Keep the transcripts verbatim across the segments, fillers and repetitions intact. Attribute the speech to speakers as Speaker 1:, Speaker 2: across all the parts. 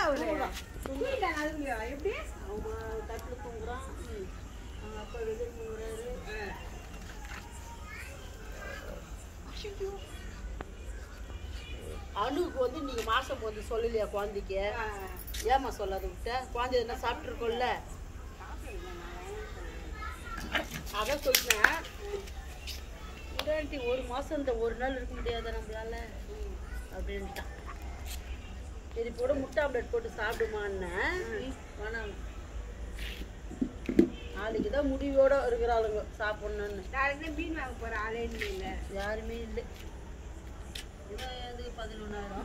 Speaker 1: எப்படி அவன் தட்டுல தூங்குறான். அப்பா வெளியே தூங்குறாரு. அணுக்கு வந்து நீங்க மாசம் போது சொல்லலையா குழந்தைக்கு? ஏமா சொல்லாத விட்ட? குழந்தை என்ன சாப்பிட்டுருக்கோம்ல, அதான் சொல்றேன். இதாண்டி ஒரு மாசம் இந்த ஒரு நாள் இருக்க முடியாத நம்மளால அப்படின்ட்டான். சரி போட முட்டை ஆம்லெட் போட்டு சாப்பிடுமான்னு வேணாம். நாளைக்கு தான் முடிவோட இருக்கிறாளுங்க சாப்பிடணும்னு. யாருமே மீன் வாங்க போற ஆளே இல்லை. யாருமே இல்லை. இது பதினொன்னாயிரம்.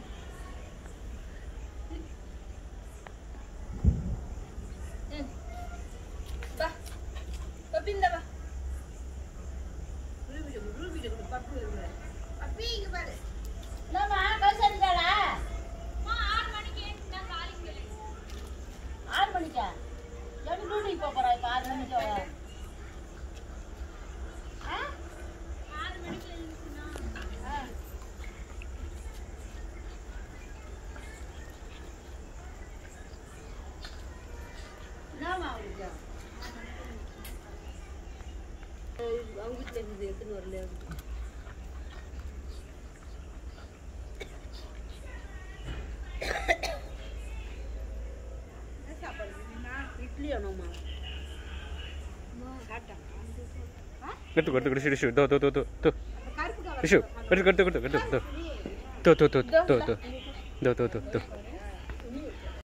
Speaker 1: ஆறு மணிக்கா டியூட்டிக்கு போக போறா? இப்ப ஆறு மணிக்கு அவங்க வீட்டுல இருந்து எடுத்துன்னு வரல. இட்லி வேணுமா?
Speaker 2: Ketuk ketuk ketuk ketuk tuh tuh tuh tuh tuh ketuk ketuk ketuk ketuk tuh tuh tuh tuh tuh tuh tuh tuh tuh tuh tuh